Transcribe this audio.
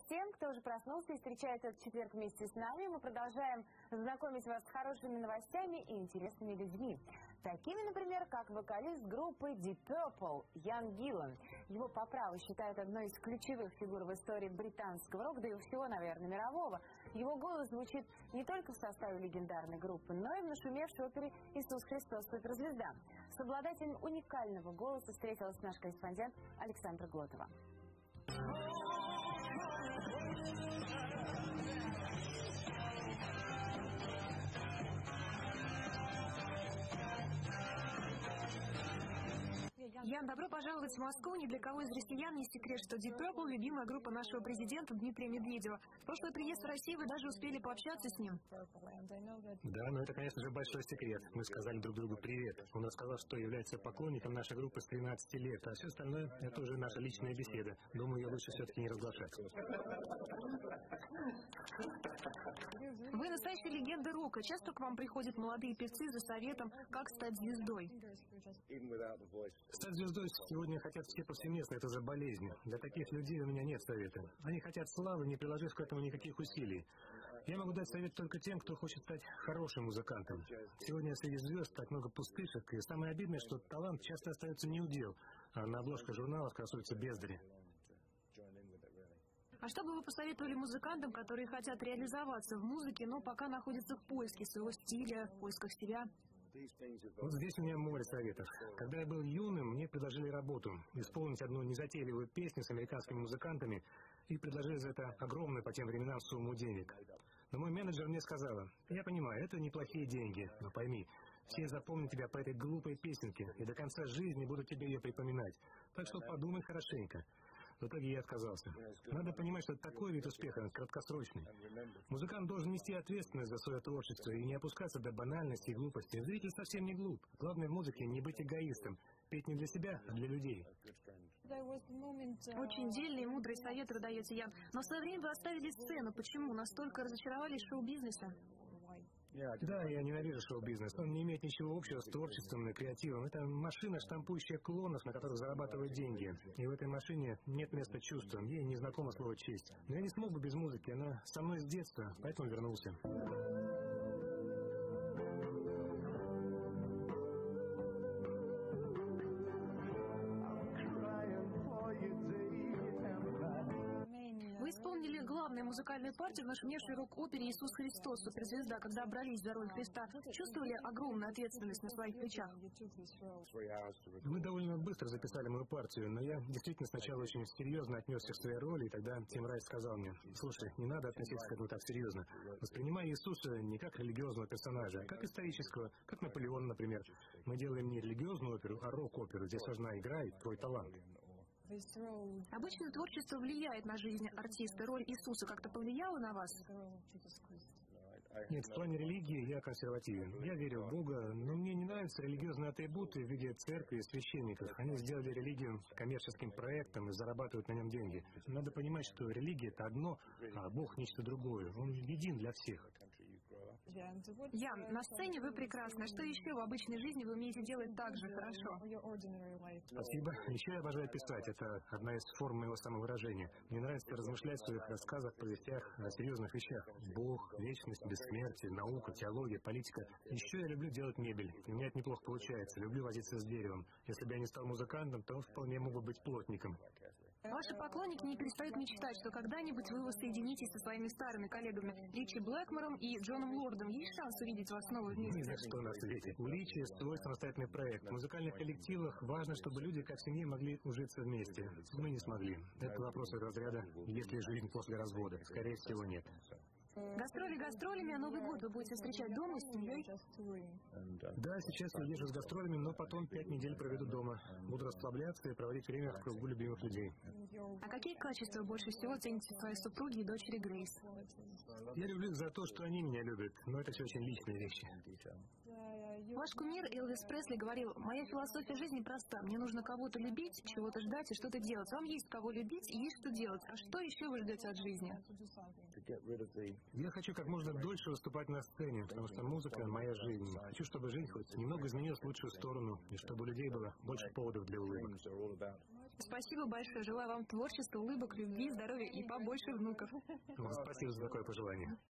тем, кто уже проснулся и встречает этот четверг вместе с нами. Мы продолжаем знакомить вас с хорошими новостями и интересными людьми. Такими, например, как вокалист группы Deep Purple Ян Гиллан. Его по праву считают одной из ключевых фигур в истории британского рока, да и всего, наверное, мирового. Его голос звучит не только в составе легендарной группы, но и в нашумевшей опере «Иисус Христос. Суперзвезда». С обладателем уникального голоса встретилась наш корреспондент Александра Глотова. Ян, добро пожаловать в Москву. Ни для кого из россиян не секрет, что Deep Purple – любимая группа нашего президента Дмитрия Медведева. В прошлый приезд в Россию вы даже успели пообщаться с ним. Да, но это, конечно же, большой секрет. Мы сказали друг другу привет. Он рассказал, что является поклонником нашей группы с 13 лет, а все остальное – это уже наша личная беседа. Думаю, ее лучше все-таки не разглашать. Вы настоящая легенда рока. Часто к вам приходят молодые певцы за советом, как стать звездой. Стать звездой сегодня хотят все повсеместно, это же болезнь. Для таких людей у меня нет совета. Они хотят славы, не приложив к этому никаких усилий. Я могу дать совет только тем, кто хочет стать хорошим музыкантом. Сегодня среди звезд так много пустышек, и самое обидное, что талант часто остается неудел, а на обложках журналов красуются бездари. А что бы вы посоветовали музыкантам, которые хотят реализоваться в музыке, но пока находятся в поиске своего стиля, в поисках себя? Вот здесь у меня море советов. Когда я был юным, мне предложили работу, исполнить одну незатейливую песню с американскими музыкантами и предложили за это огромную по тем временам сумму денег. Но мой менеджер мне сказала: я понимаю, это неплохие деньги, но пойми, все запомнят тебя по этой глупой песенке и до конца жизни будут тебе ее припоминать. Так что подумай хорошенько. В итоге я отказался. Надо понимать, что такой вид успеха краткосрочный. Музыкант должен нести ответственность за свое творчество и не опускаться до банальности и глупости. Зритель совсем не глуп. Главное в музыке не быть эгоистом. Петь не для себя, а для людей. Очень дельный и мудрый совет вы даете, Ян. Но в свое время вы оставили сцену. Почему? Настолько разочаровались шоу-бизнеса? Да, я ненавижу шоу-бизнес. Он не имеет ничего общего с творчеством и креативом. Это машина, штампующая клонов, на которых зарабатывают деньги. И в этой машине нет места чувствам. Ей не знакомо слово «честь». Но я не смог бы без музыки. Она со мной с детства, поэтому вернулся. Вы исполнили главную музыкальную партию в нашумевшей рок-опере «Иисус Христос. Суперзвезда», когда брались за роль Христа. Чувствовали огромную ответственность на своих плечах? Мы довольно быстро записали мою партию, но я действительно сначала очень серьезно отнесся к своей роли, и тогда Тим Райт сказал мне: слушай, не надо относиться к этому так серьезно. Воспринимай Иисуса не как религиозного персонажа, а как исторического, как Наполеон, например. Мы делаем не религиозную оперу, а рок-оперу. Здесь важна игра и твой талант. Обычно творчество влияет на жизнь артиста. Роль Иисуса как-то повлияла на вас? Нет, в плане религии я консервативен. Я верю в Бога, но мне не нравятся религиозные атрибуты в виде церкви и священников. Они сделали религию коммерческим проектом и зарабатывают на нем деньги. Надо понимать, что религия — это одно, а Бог — нечто другое. Он един для всех. Ян, на сцене вы прекрасны. Что еще в обычной жизни вы умеете делать так же хорошо? Спасибо. Еще я обожаю писать. Это одна из форм моего самовыражения. Мне нравится размышлять в своих рассказах, повестях о серьезных вещах. Бог, вечность, бессмертие, наука, теология, политика. Еще я люблю делать мебель. У меня это неплохо получается. Люблю возиться с деревом. Если бы я не стал музыкантом, то вполне мог бы быть плотником. Ваши поклонники не перестают мечтать, что когда-нибудь вы воссоединитесь со своими старыми коллегами Ричи Блэкмором и Джоном Лордом. Есть шанс увидеть вас снова вместе? Ни за что на свете. У Ричи свой самостоятельный проект. В музыкальных коллективах важно, чтобы люди как в семье могли ужиться вместе. Мы не смогли. Это вопрос из разряда «есть ли жизнь после развода?» Скорее всего, нет. Гастроли гастролями, а Новый год вы будете встречать дома с семьей? Да, сейчас я езжу с гастролями, но потом 5 недель проведу дома. Буду расслабляться и проводить время в кругу любимых людей. А какие качества больше всего цените в своей супруге и дочери Грейс? Я люблю их за то, что они меня любят, но это все очень личные вещи. Ваш кумир Элвис Пресли говорил: моя философия жизни проста. Мне нужно кого-то любить, чего-то ждать и что-то делать. Вам есть кого любить и есть что делать. А что еще вы ждете от жизни? Я хочу как можно дольше выступать на сцене, потому что музыка — моя жизнь. Хочу, чтобы жизнь хоть немного изменилась в лучшую сторону, и чтобы у людей было больше поводов для улыбок. Спасибо большое. Желаю вам творчества, улыбок, любви, здоровья и побольше внуков. Спасибо за такое пожелание.